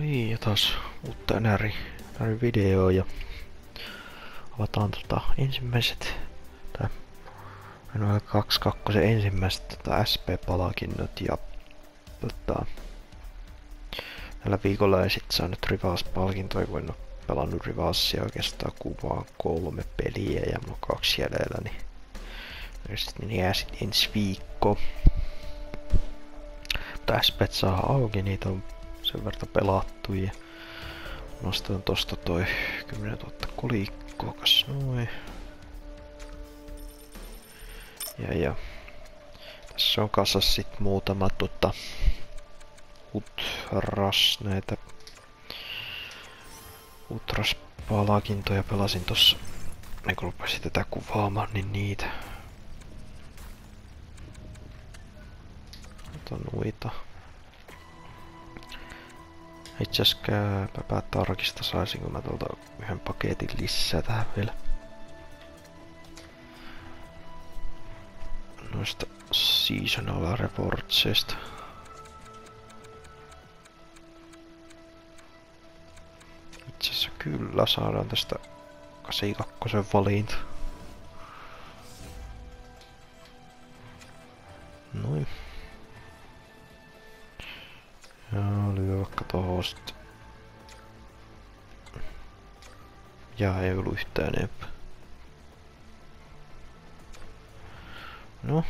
niin, ja taas uutta NR videoa ja avataan ensimmäiset, tai noin 2.2 ensimmäiset SP-palkinnot ja tällä viikolla ei sit saanut Rivals-palkintoja, kun en oo pelannut Rivalsia oikeastaan kuvaan 3 peliä ja mulla on 2 jäljellä, niin ne jää sit ensi viikko. Mutta SP:t saa auki, niitä on sen verran pelattu ja nostan tosta toi 10 000 kolikkoa, kas noin. Ja tässä on kasas sit muutama Utras-palkintoja pelasin tossa, niin kun lupasin tätä kuvaamaan, niin niitä. Ota noita. Itseasiassa käypäpä tarkista, saisinko mä tuolta yhden paketin lisää tähän vielä. Noista seasonal reportsista. Itseasiassa kyllä saadaan tästä 82 valinta. Noin. Ja lyö vaikka tohon sit. Ja ei ollut yhtään enempää. No.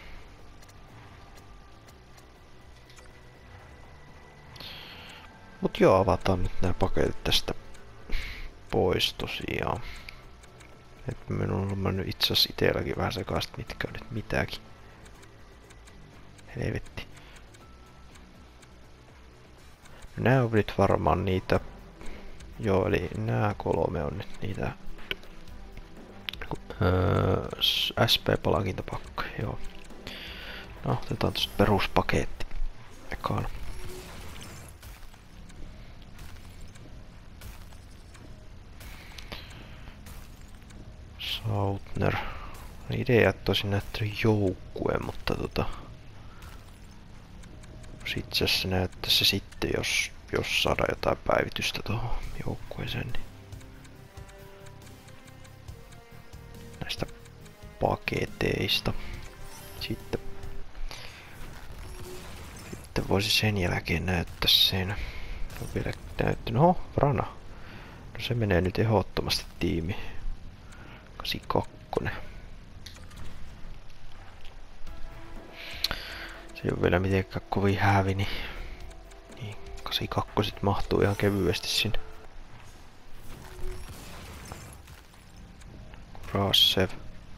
Mut joo, avataan nyt nää paketit tästä pois tosiaan. Et minulla on nyt itseasiassa itelläkin vähän sekaisin, mitkä on nyt mitäkin. Helvetti. Nää on nyt varmaan niitä. Joo, eli nää 3 on nyt niitä SP-palkintopakkoja, joo. No, otetaan tosta peruspaketti ekana. Sautner. Idea tosin näyttänyt joukkueen, mutta itse asiassa näyttäisi se sitten, jos saadaan jotain päivitystä tuohon joukkueeseen. Niin näistä paketeista. Sitten voisi sen jälkeen näyttää sen. On vielä näyttänyt. Oho, Rana. No se menee nyt ehdottomasti tiimi 82. Se ei ole vielä mitenkään kovin häävi, niin 82 sit mahtuu ihan kevyesti sinne. Rasev.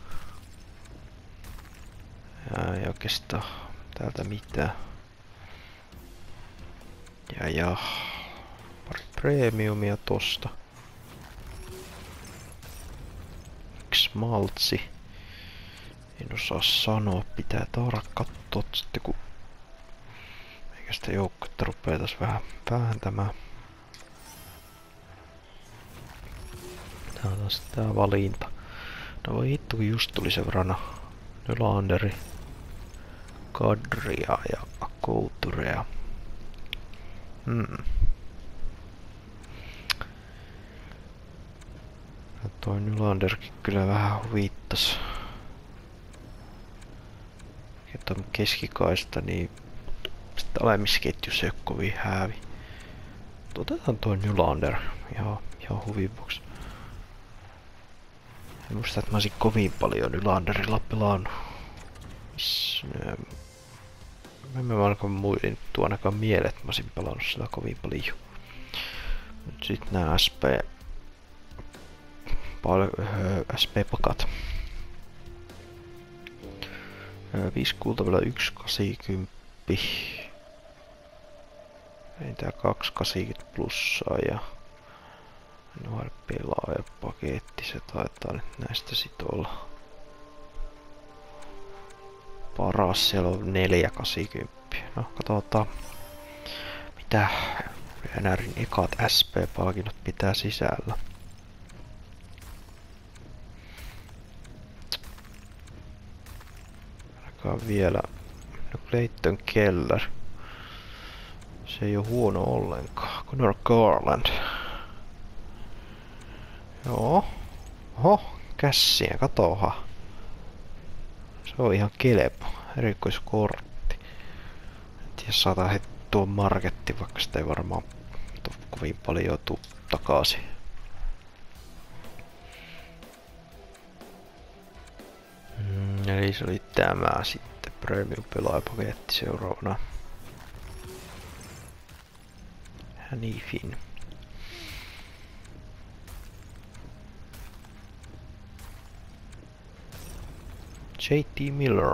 Ei oikeastaan täältä mitään. Ja pari premiumia tosta. Smaltsi. En osaa sanoa, pitää katsoa sitten kun eikä sitä joukkuetta rupee taas vähän vääntämään. Tää on taas tää valinta. No voi hittu, kun just tuli se Vrana. Nylanderi, Kadria ja Couturea. Ja toi Nylanderkin kyllä vähän huvittas. Että on keskikaista, niin sitten alemisketjussa ei oo kovin häävi. Otetaan toi Nylander ihan huvin vuoksi. En muista, että mä olisin kovin paljon Nylanderilla pelannut. En mä ainakaan muistin ainakaan mieleen, että mä olisin pelannut sitä kovin paljon. Nyt sit nää SP-pakat. 5 kultavilla 1 80. Enintään 2 80 plussaa ja nuori pelaajapaketti, se taitaa nyt näistä sit olla paras, siellä on 4 80. No katsotaan mitä NRin ekat SP-palkinnot pitää sisällä. Ainakaan vielä. No Clayton Keller. Se ei oo huono ollenkaan. Connor Garland. Joo. Oho, kässiä, katoha. Se on ihan kelpo. Erikoiskortti. En tiedä, saadaan heti tuo marketti, vaikka sitä ei varmaan kovin paljon tuu takaisin. Eli se oli tämä sitten. Premium pelaajapaketti seuraavana. Hanifin. J.T. Miller.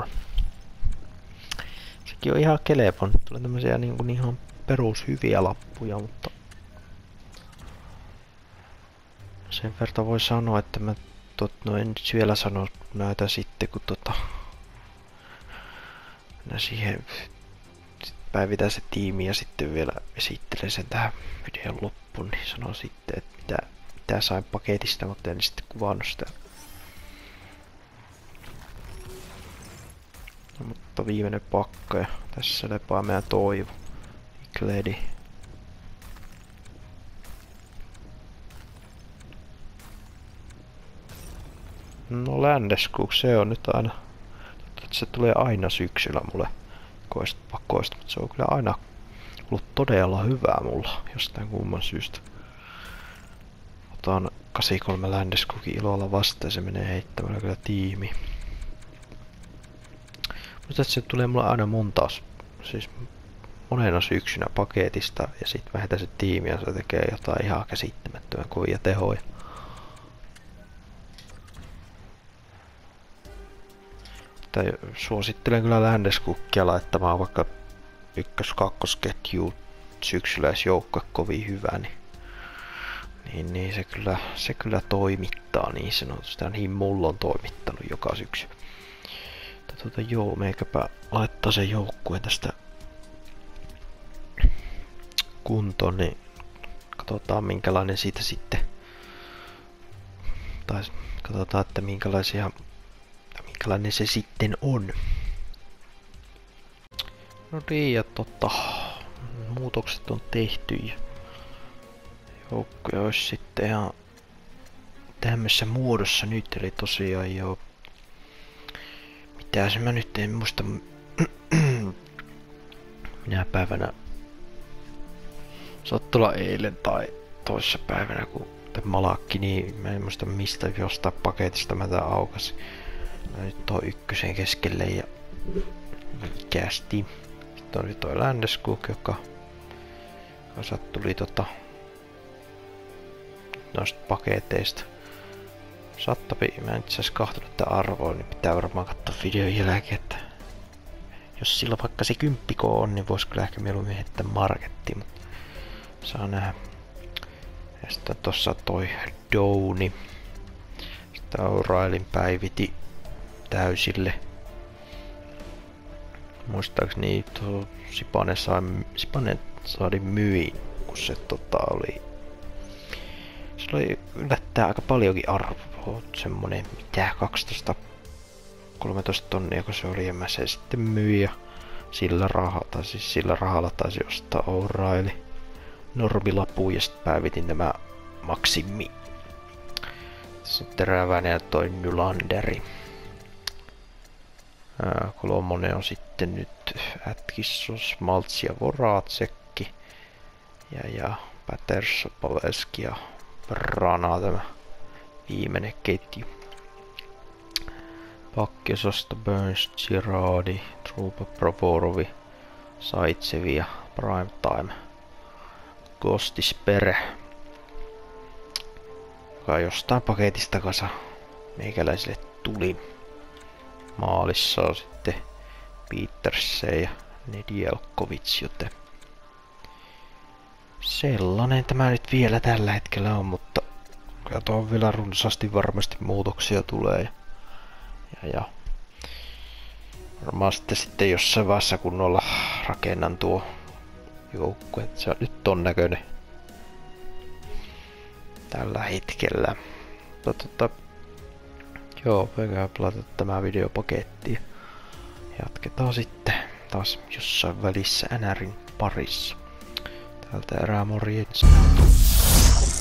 Sekin on ihan kelevon. Tulee tämmösiä niin ihan perushyviä lappuja, mutta sen verran voi sanoa, että mä no en nyt vielä sano näitä sitten, kun minä siihen päivitän se tiimi ja sitten vielä esittelen sen tähän videon loppuun, niin sanon sitten, että mitä sain paketista, mutta en sitten kuvannut sitä. No, mutta viimeinen pakka ja tässä lepää meidän Toivo. Kledi. No Landeskog, se on nyt aina. Se tulee aina syksyllä mulle pakoista, mutta se on kyllä aina ollut todella hyvää mulla jostain kumman syystä. Otan 83 Landeskogin ilolla vastaan ja se menee heittämällä kyllä tiimi. Mutta se tulee mulle aina siis monena syksynä paketista ja sit vähetään se tiimi ja se tekee jotain ihan käsittämättömän kovia tehoja. Suosittelen kyllä Landeskogia laittamaan vaikka ykkös-kakkosketjuun syksyllä, jos joukkue kovin hyvä, niin se kyllä toimittaa niin sanotusti. Niin mulla on toimittanut joka syksy. Joo, meikäpä laittaa sen joukkueen tästä kuntoon, niin katsotaan minkälainen siitä sitten, tai katsotaan, että minkälainen se sitten on. No niin, ja muutokset on tehty ja joukkue olisi sitten ihan tämmöisessä muodossa nyt, eli tosiaan joo. Mitäs mä nyt en muista minä päivänä saattaa olla eilen tai toissa päivänä kun malakki, niin mä en muista mistä jostain paketista mä tää aukasin. Mä nyt tuo ykkösen keskelle ja kästi. Sitten oli toi Landeskog, joka tuli noista paketeista. Sattapi, mä en itse asiassa kahtonut tätä arvoa, niin pitää varmaan katsoa videon jälkeen, että jos sillä vaikka se 10 on, niin vois kyllä ehkä mieluummin heittää markettiin, mutta saa nähdä. Ja sitten tossa toi Downi. Sitten O'Reillyn päiviti täysille. Muistaakseni tuo Sipanen saadi myin, kun se oli. Se oli yllättää aika paljonkin arvoa, semmonen mitä 12-13 tonnia kun se oli, ja mä se sitten myin ja sillä rahalla taisi ostaa O'Reilly normilapuun ja sitten päivitin nämä Maksimi. Sitten teräväinen ja toi Nylanderi. Kolmonen on sitten nyt Ätkissos, Maltsi ja Voracekki. Ja Patterson, Pavelski ja Rana tämä viimeinen ketju. Pakkesosta Burns, Girardi, Trupa, Proporovi, Saitsevi ja Primetime. Kostispere, joka jostain paketista kasa meikäläisille tuli. Maalissa on sitten Petersen ja Nedjelkovic, joten sellainen tämä nyt vielä tällä hetkellä on, mutta kyllä tuohon vielä runsaasti varmasti muutoksia tulee. Ja varmaan sitten jossain vaiheessa kunnolla rakennan tuo joukkue, että se on nyt ton näköinen tällä hetkellä. Joo, voidaan pelata tämä videopaketti. Jatketaan sitten taas jossain välissä NRin parissa. Tältä erää morjens.